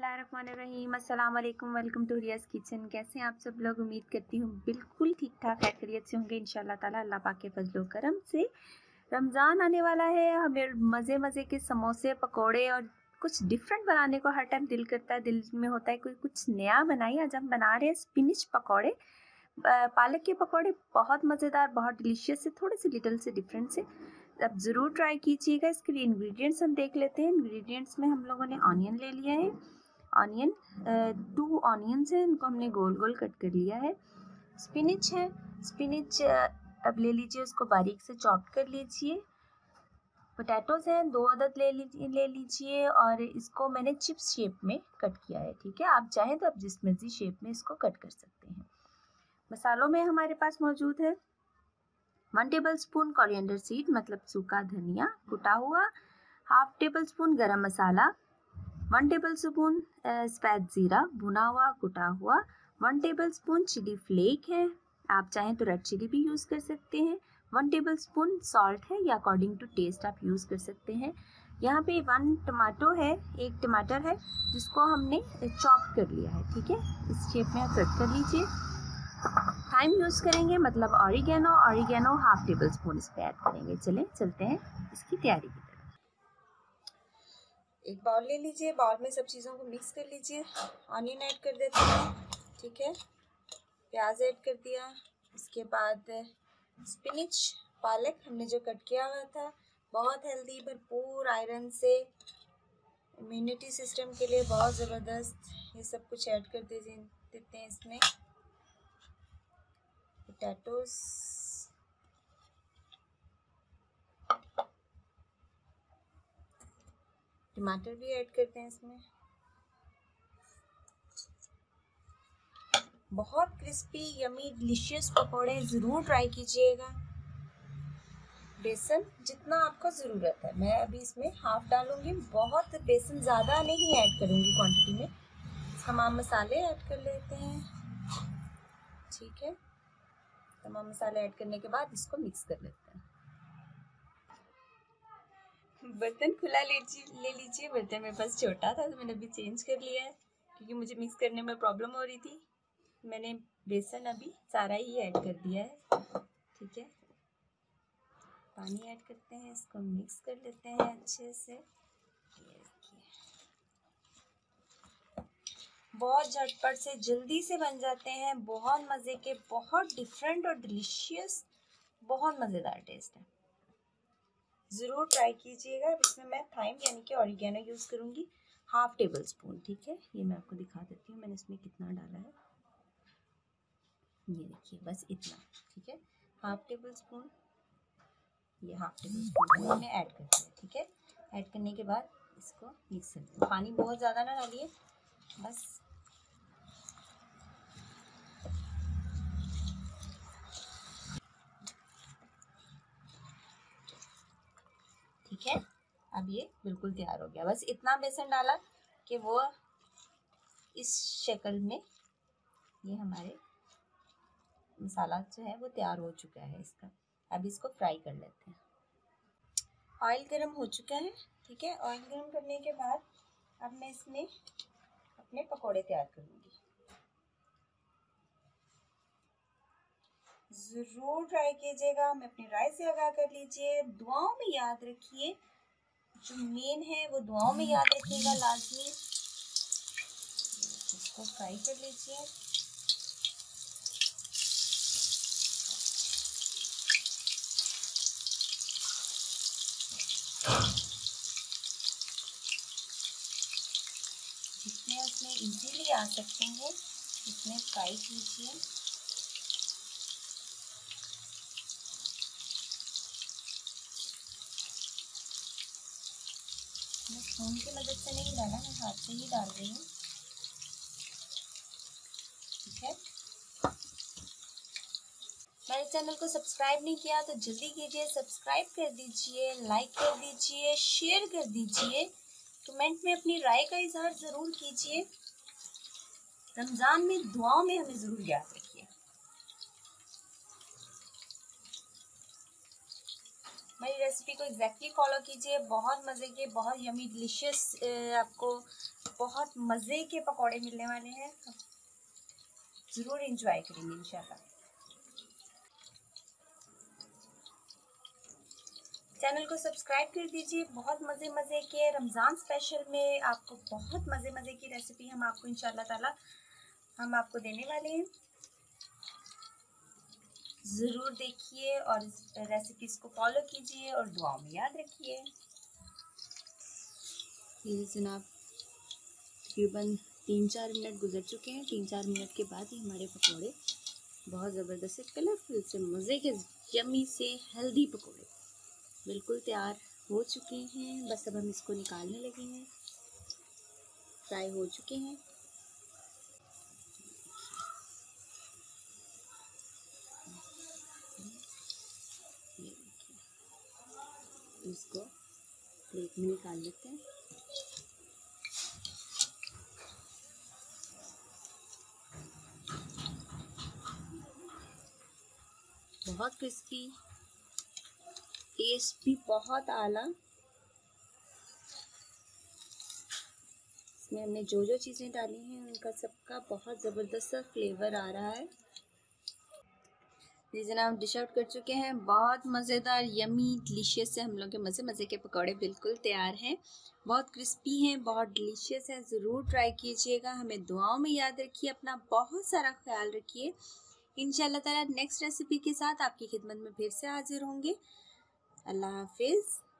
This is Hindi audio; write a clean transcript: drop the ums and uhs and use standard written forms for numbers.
बिस्मिल्लाहिर्रहमानिर्रहीम। अस्सलाम वालेकुम, वेलकम टू रियाज़ किचन। कैसे हैं आप सब लोग? उम्मीद करती हूँ बिल्कुल ठीक ठाक खैरियत से होंगे इंशाल्लाह ताला, अल्लाह पाक के फजलो करम से। रमज़ान आने वाला है, हमें मज़े मज़े के समोसे पकोड़े और कुछ डिफरेंट बनाने को हर टाइम दिल करता है, दिल में होता है कोई कुछ नया बनाइए। आज हम बना रहे हैं स्पिनिच पकोड़े, पालक के पकोड़े। बहुत मज़ेदार, बहुत डिलीशियस से, थोड़े से लिटल से डिफरेंट से। अब ज़रूर ट्राई कीजिएगा। इसके लिए इंग्रेडिएंट्स हम देख लेते हैं। इंग्रेडिएंट्स में हम लोगों ने ऑनियन ले लिया है। ऑनियन 2 ऑनियंस हैं, इनको हमने गोल गोल कट कर लिया है। स्पिनिच है, स्पिनिच अब ले लीजिए, उसको बारीक से चॉप कर लीजिए। पोटैटोज़ हैं 2 अदद ले लीजिए और इसको मैंने चिप्स शेप में कट किया है। ठीक है, आप चाहें तो आप जिस मर्जी शेप में इसको कट कर सकते हैं। मसालों में हमारे पास मौजूद है 1 टेबल स्पून कोरिएंडर सीड, मतलब सूखा धनिया कुटा हुआ, 1/2 टेबल स्पून गरम मसाला, 1 टेबल स्पून सफ़ेद ज़ीरा भुना हुआ कुटा हुआ, 1 टेबल स्पून चिली फ्लेक है, आप चाहें तो रेड चिली भी यूज़ कर सकते हैं, 1 टेबल स्पून सॉल्ट है या अकॉर्डिंग टू टेस्ट आप यूज़ कर सकते हैं। यहाँ पे 1 टमाटो है, 1 टमाटर है जिसको हमने चॉप कर लिया है। ठीक है, इस शेप में आप कट कर लीजिए। थाइम यूज़ करेंगे, मतलब ऑरिगेनो 1/2 टेबल स्पून इस पर ऐड करेंगे। चलते हैं इसकी तैयारी की तरफ। एक बाउल ले लीजिए, बाउल में सब चीज़ों को मिक्स कर लीजिए। ऑनियन ऐड कर देते हैं, ठीक है, प्याज ऐड कर दिया। उसके बाद स्पिनिच, पालक हमने जो कट किया हुआ था, बहुत हेल्दी, भरपूर आयरन से, इम्यूनिटी सिस्टम के लिए बहुत ज़बरदस्त। ये सब कुछ ऐड कर देते हैं इसमें। पोटैटोज़, टमाटर भी ऐड करते हैं इसमें। बहुत क्रिस्पी, यमी, डिलीशियस पकौड़े ज़रूर ट्राई कीजिएगा। बेसन जितना आपको ज़रूरत है, मैं अभी इसमें हाफ डालूंगी, बहुत बेसन ज़्यादा नहीं ऐड करूंगी क्वांटिटी में। तमाम मसाले ऐड कर लेते हैं। ठीक है, तमाम मसाले ऐड करने के बाद इसको मिक्स कर लेते हैं। बर्तन खुला ले लीजिए। बर्तन मेरे पास छोटा था तो मैंने अभी चेंज कर लिया है क्योंकि मुझे मिक्स करने में प्रॉब्लम हो रही थी। मैंने बेसन अभी सारा ही ऐड कर दिया है। ठीक है, पानी ऐड करते हैं, इसको मिक्स कर लेते हैं अच्छे से। बहुत झटपट से, जल्दी से बन जाते हैं, बहुत मज़े के, बहुत डिफरेंट और डिलीशियस, बहुत मज़ेदार टेस्ट है। ज़रूर ट्राई कीजिएगा। इसमें मैं थाइम यानी कि ऑरिगेनो यूज़ करूँगी 1/2 टेबल स्पून। ठीक है, ये मैं आपको दिखा देती हूँ मैंने इसमें कितना डाला है। ये देखिए, बस इतना। ठीक है, 1/2 टेबल स्पून, ये 1/2 टेबल स्पून मैंने ऐड कर दिया। ठीक है, ऐड करने के बाद इसको मिक्स कर दें। पानी बहुत ज़्यादा ना डालिए, बस। ठीक है, अब ये बिल्कुल तैयार हो गया। बस इतना बेसन डाला कि वो इस शक्ल में, ये हमारे मसाला जो है वो तैयार हो चुका है इसका। अब इसको फ्राई कर लेते हैं। ऑयल गरम हो चुका है। ठीक है, ऑयल गरम करने के बाद अब मैं इसमें अपने पकोड़े तैयार करूँगी। ज़रूर ट्राई कीजिएगा, हम अपनी राय से आगाह कर लीजिए। दुआओं में याद रखिए, जो मेन है वो दुआओं में याद रखिएगा लाजमी। इसको फ्राई कर लीजिए। जितने उसमें इजीली आ सकते हैं इसमें फ्राई कीजिए। मैं स्पून की मदद से नहीं डाला, मैं हाथ से ही डाल रही हूँ। ठीक है, मेरे चैनल को सब्सक्राइब नहीं किया तो जल्दी कीजिए, सब्सक्राइब कर दीजिए, लाइक कर दीजिए, शेयर कर दीजिए, कमेंट में अपनी राय का इजहार ज़रूर कीजिए। रमज़ान में दुआओं में हमें ज़रूर याद रखिए। मेरी रेसिपी को एग्जैक्टली फॉलो कीजिए। बहुत मज़े के, बहुत यमी डिलीशियस आपको बहुत मज़े के पकौड़े मिलने वाले हैं, ज़रूर एंजॉय करेंगे इंशाल्लाह। चैनल को सब्सक्राइब कर दीजिए। बहुत मज़े के रमज़ान स्पेशल में आपको बहुत मज़े की रेसिपी हम आपको इंशाल्लाह ताला हम आपको देने वाले हैं। ज़रूर देखिए और रेसिपीज़ को फॉलो कीजिए और दुआओं में याद रखिए। ये जनाब तकरीबन 3-4 मिनट गुजर चुके हैं। 3-4 मिनट के बाद ही हमारे पकौड़े बहुत ज़बरदस्त से कलरफुल से मज़े के यम्मी से हेल्दी पकौड़े बिल्कुल तैयार हो चुके हैं। बस अब हम इसको निकालने लगे हैं। फ्राई हो चुके हैं। ये देखिए, इसको प्लेट में निकाल लेते हैं। बहुत क्रिस्पी, टेस्ट भी बहुत आला। इसमें हमने जो जो चीज़ें डाली हैं उनका सबका बहुत ज़बरदस्त सा फ्लेवर आ रहा है। जी जनाब, डिश आउट कर चुके हैं। बहुत मज़ेदार यमी डिलीशियस से हम लोग के मज़े के पकौड़े बिल्कुल तैयार हैं। बहुत क्रिस्पी हैं, बहुत डिलीशियस हैं। ज़रूर ट्राई कीजिएगा। हमें दुआओं में याद रखिए। अपना बहुत सारा ख्याल रखिए। इंशाल्लाह ताला नेक्स्ट रेसिपी के साथ आपकी खिदमत में फिर से हाजिर होंगे। अल्लाह हाफिज़।